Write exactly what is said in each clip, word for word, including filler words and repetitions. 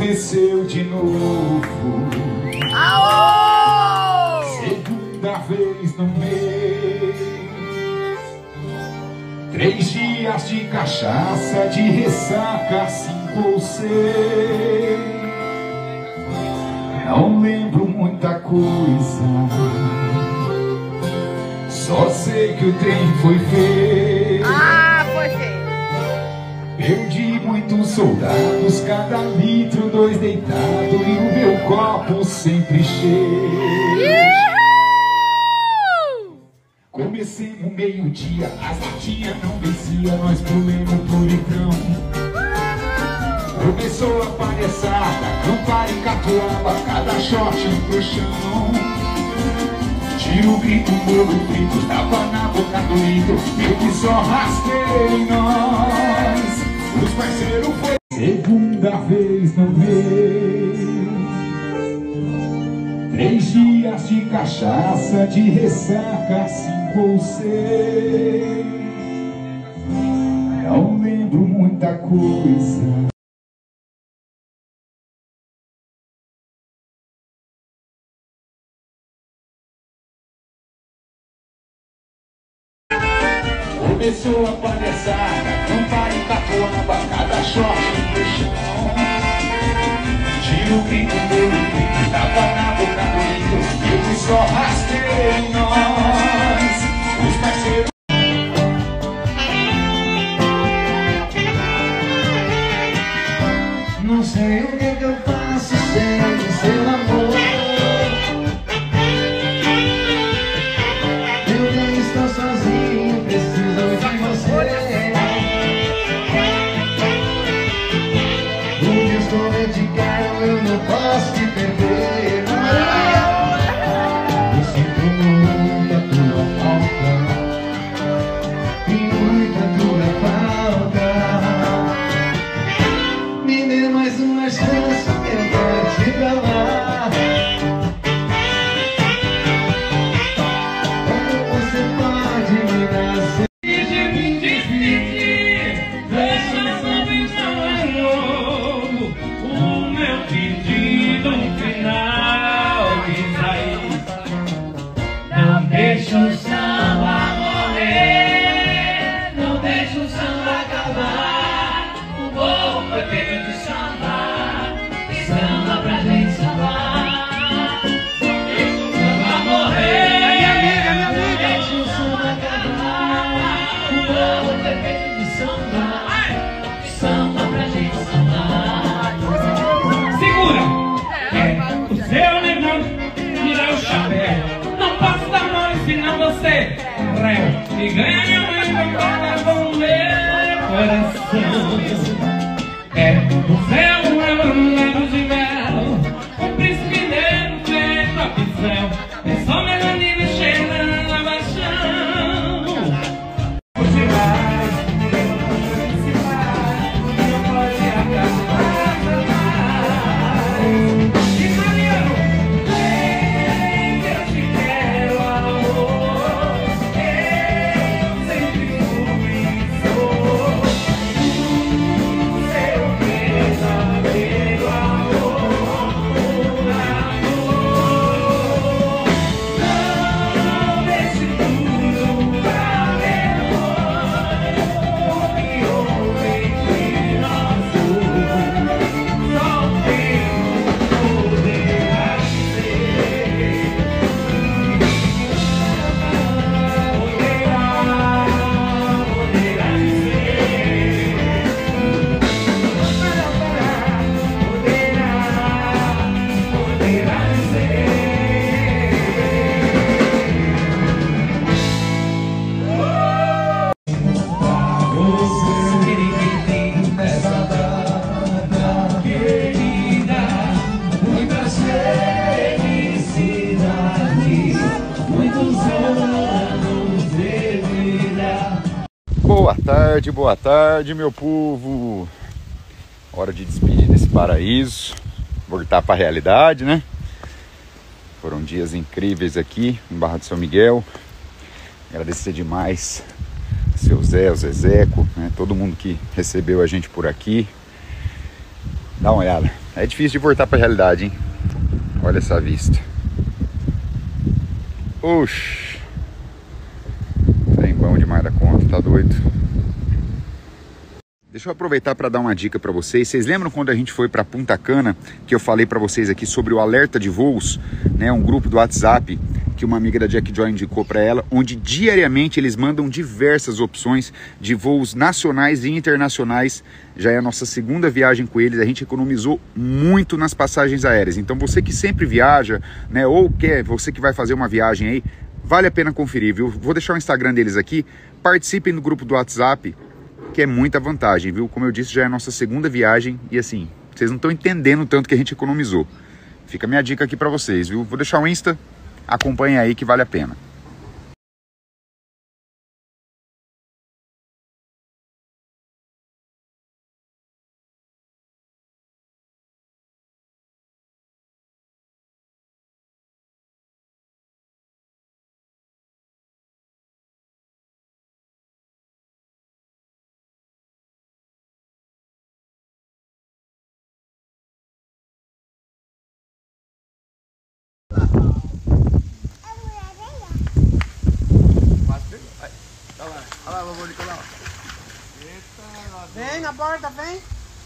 aconteceu de novo. Aô! Segunda vez no mês. Três dias de cachaça, de ressaca, cinco ou seis. Não lembro muita coisa, só sei que o trem foi feio. Ah, foi feio. Perdi muitos soldados, cada litro dois deitados, e o meu copo sempre cheio. Comecemos meio-dia, as latinhas não vencia, nós pulemos pro litrão. Começou a palhaçada, campar e catuaba, cada shot pro chão. Tira o grito, fogo frito, tava na boca do litro, eu que só rastei nós. Os parceiros foi segunda vez no mês. Três dias de cachaça, de ressaca, cinco ou seis. Não lembro muita coisa. Começou a palhaçada, campar e catuaba, cada shot pro chão. Tira o grito, meu grito, tava na boca do litro, eu que só rastei nós. Os parceiros. Não sei o que, que eu faço sem o seu amor. Eu nem estou sozinho, preciso de você. O que eu estou dedicado, eu não posso te perder. Eu sinto muita tua falta e muita tua falta. Me dê mais uma chance, eu quero te provar. Como você pode me dar assim? De me despedir, deixa essa visão de novo. O meu pedido final diz aí: não deixa o samba morrer, não deixa o samba acabar. O povo foi feito de samba, de samba pra gente sambar. Não deixa o samba morrer, minha amiga, minha amiga. Não deixa o samba acabar. O povo foi feito de samba, de samba pra gente sambar. Segura! É, o seu negão me dá o chapéu. Não posso dar mole senão você é réu. E ganha minha mãe pra falar com o meu coração. É o céu, é o lado de mel, o príncipe negro feito a pincel. É só melanina cheirando a paixão. Você vai, você vai, não pode acabar jamais. E Mariano, vem que eu te quero, amor. Eu sempre fui e sou o seu verdadeiro amor, amor. Não deixe tudo pra depois, o que houve entre nós dois, só o tempo poderá dizer. Poderá, poderá dizer. Poderá, poderá dizer. Você querida, essa data querida, muita felicidade, muitos anos de vida. Boa tarde, boa tarde, meu povo. Hora de despedir desse paraíso, voltar para a realidade, né? Foram dias incríveis aqui em Barra do São Miguel. Agradecer demais seu Zé, o Zezeco, né? Todo mundo que recebeu a gente por aqui. Dá uma olhada. É difícil de voltar pra realidade, hein? Olha essa vista. Oxi. Trem bom demais da conta, tá doido? Deixa eu aproveitar para dar uma dica para vocês. Vocês lembram quando a gente foi para Punta Cana, que eu falei para vocês aqui sobre o alerta de voos, né? Um grupo do WhatsApp que uma amiga da Jack Joy indicou para ela, onde diariamente eles mandam diversas opções de voos nacionais e internacionais. Já é a nossa segunda viagem com eles, a gente economizou muito nas passagens aéreas. Então você que sempre viaja, né, ou quer, você que vai fazer uma viagem aí, vale a pena conferir, viu? Vou deixar o Instagram deles aqui, participem do grupo do WhatsApp, que é muita vantagem, viu? Como eu disse, já é a nossa segunda viagem e assim, vocês não estão entendendo o tanto que a gente economizou. Fica a minha dica aqui para vocês, viu? Vou deixar o Insta, acompanhem aí que vale a pena. Vem na porta, vem.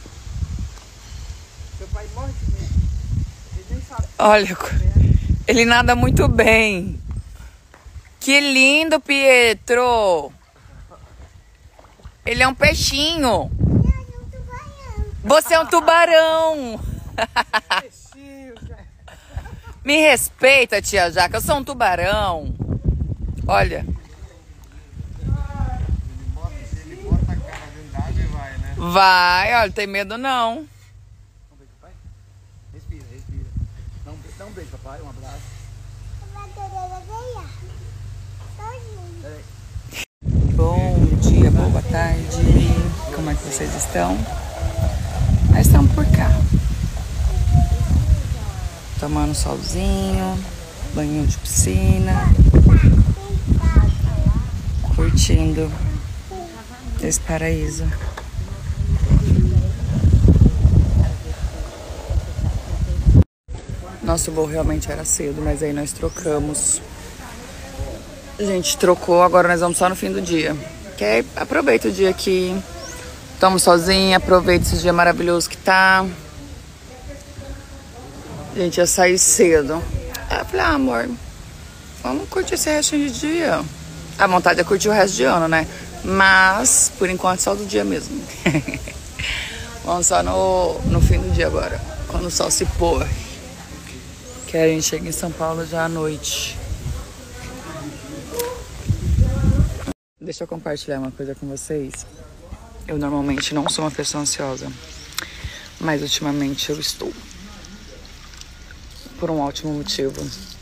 Seu pai morre de medo. Ele nem sabe. Olha, ele nada muito bem. Que lindo, Pietro. Ele é um peixinho. Você é um tubarão. Me respeita, tia Jaca. Eu sou um tubarão. Olha. Vai, olha, não tem medo não. Respira, respira. Dá um, dá um beijo, papai, um abraço. Bom dia, boa tarde. Como é que vocês estão? Nós estamos por cá. Tomando solzinho, banho de piscina. Curtindo esse paraíso. Nosso voo realmente era cedo, mas aí nós trocamos. A gente trocou, agora nós vamos só no fim do dia. Que aí aproveita o dia aqui, tomo sozinha, aproveita esse dia maravilhoso que tá. A gente ia sair cedo. Aí eu falei, ah, amor, vamos curtir esse restinho de dia. A vontade é curtir o resto de ano, né? Mas, por enquanto, só do dia mesmo. Vamos só no, no fim do dia agora, quando o sol se pôr. Que a gente chega em São Paulo já à noite. Deixa eu compartilhar uma coisa com vocês. Eu normalmente não sou uma pessoa ansiosa, mas ultimamente eu estou. Por um ótimo motivo.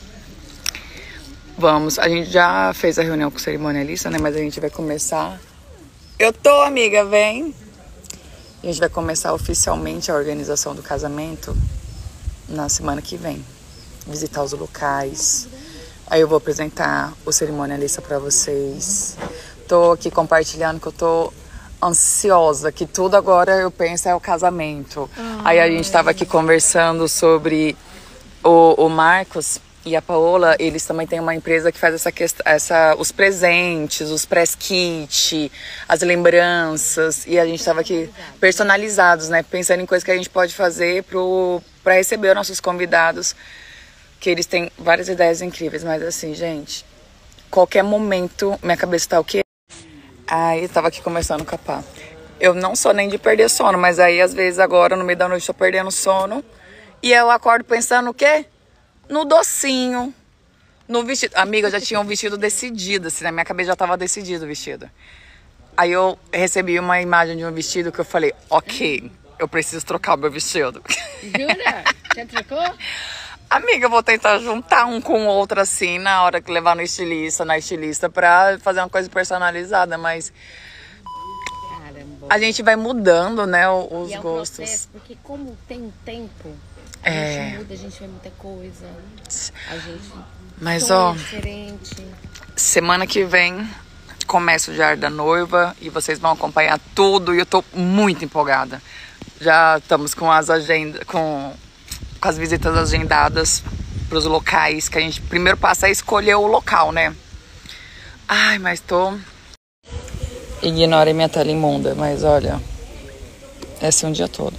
Vamos, a gente já fez a reunião com o cerimonialista, né? Mas a gente vai começar... Eu tô, amiga, vem! A gente vai começar oficialmente a organização do casamento na semana que vem. Visitar os locais. Aí eu vou apresentar o cerimonialista pra vocês. Tô aqui compartilhando que eu tô ansiosa, que tudo agora eu penso é o casamento. Ah, Aí a gente tava aqui conversando sobre o, o Marcos e a Paola. Eles também têm uma empresa que faz essa questão, essa, os presentes, os press kit, as lembranças. E a gente tava aqui personalizados, né? Pensando em coisas que a gente pode fazer pro, pra receber os nossos convidados. Que eles têm várias ideias incríveis, mas assim, gente, qualquer momento minha cabeça tá o quê? Aí eu tava aqui conversando com a Pá. Eu não sou nem de perder sono, mas aí às vezes agora no meio da noite tô perdendo sono e eu acordo pensando o quê? No docinho, no vestido. Amiga, eu já tinha um vestido decidido, assim, na minha cabeça já tava decidido o vestido. Aí eu recebi uma imagem de um vestido que eu falei, ok, eu preciso trocar o meu vestido. Jura? Já trocou? Amiga, eu vou tentar juntar um com o outro assim na hora que levar no estilista, na estilista, pra fazer uma coisa personalizada, mas Caramba. a gente vai mudando, né, os e é um gostos. processo, porque como tem um tempo, a É. gente muda, a gente vê muita coisa, a gente Mas sonha ó, diferente. semana que vem começa o Diário da Noiva e vocês vão acompanhar tudo e eu tô muito empolgada. Já estamos com as agendas, com, com as visitas agendadas para os locais, que a gente primeiro passa a escolher o local, né? Ai, mas tô... Ignorem minha tela imunda, mas olha, é assim um dia todo.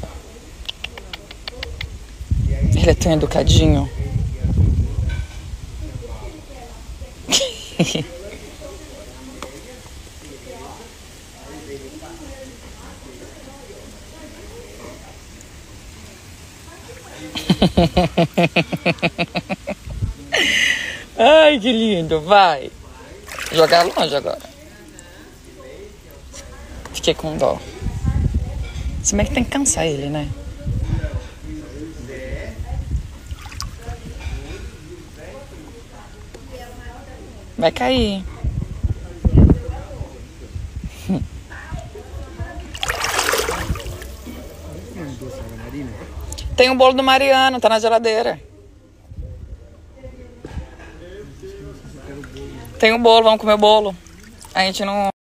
Ele é tão educadinho. Ai, que lindo, vai. Jogar longe agora. Fiquei com dó. Se bem que tem que cansar ele, né? Vai cair. Tem o bolo do Mariano, tá na geladeira. Tem o bolo, vamos comer o bolo. A gente não...